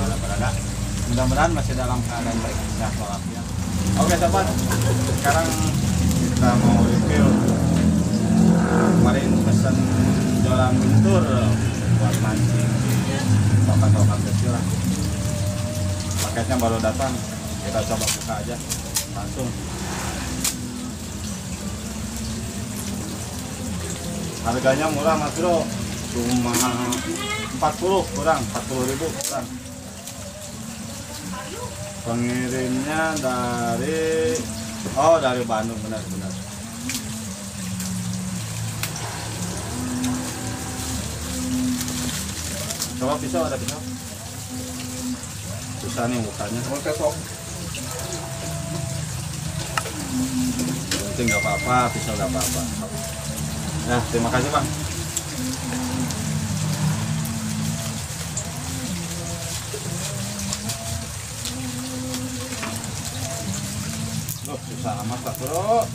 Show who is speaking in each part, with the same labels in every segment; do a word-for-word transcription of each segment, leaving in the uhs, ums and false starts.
Speaker 1: gimana berada. Mudah-mudahan masih dalam keadaan baik, sehat walafiat. Oke sobat, sekarang kita mau review. Kemarin pesan joran guntur buat mancing di tokat-tokat kecil lah. Paketnya baru datang, kita coba buka aja langsung. Harganya murah mas bro, cuma empat puluh kurang, empat puluh ribu kurang. Pengirimnya dari oh dari Bandung, benar-benar. Coba pisau, ada pisau. Susah nih bukanya. Penting nggak apa-apa, pisau nggak apa-apa. Nah, terima kasih bang. Loh, susah amat pak bro.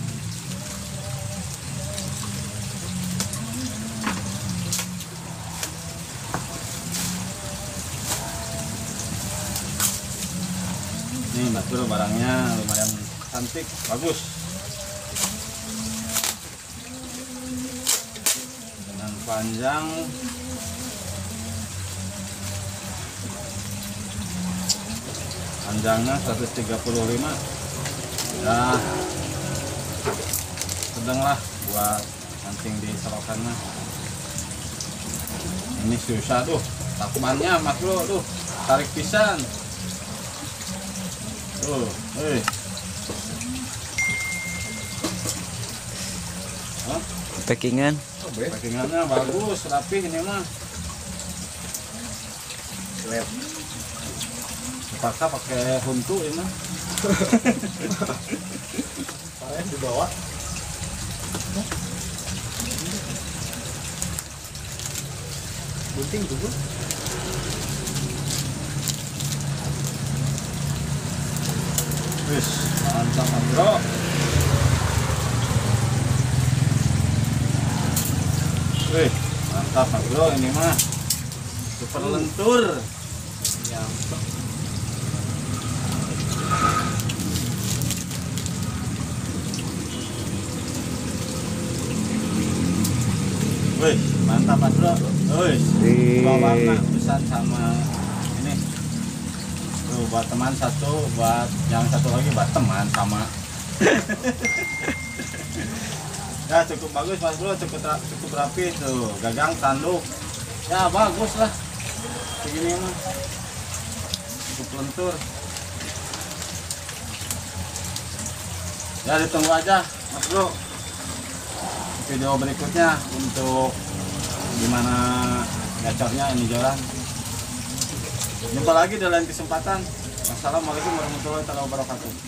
Speaker 1: Nih mas bro, barangnya lumayan cantik, bagus. Panjang panjangnya seratus tiga puluh lima ya, sedang lah buat mancing di selokannya. Ini susah tuh takumannya mas bro, tuh tarik pisan tuh, eh huh?
Speaker 2: Packingan
Speaker 1: Packingannya bagus, rapi ini mah. Lep. Terpaksa pakai huntu ini mah. Kalian dibawa. Bunting dulu. Wis, mantap bro. Wih, mantap bro, ini mah super lentur. Ya. Wih, mantap mas bro. Wih, dua warna pesan sama ini. Tuh buat teman satu, buat yang satu lagi buat teman sama. Ya cukup bagus mas bro, cukup cukup rapi tuh, gagang tanduk ya bagus lah begini mah, cukup lentur ya. Ditunggu aja mas bro video berikutnya untuk gimana gacornya ini joran. Jumpa lagi di lain kesempatan. Wassalamualaikum warahmatullahi wabarakatuh.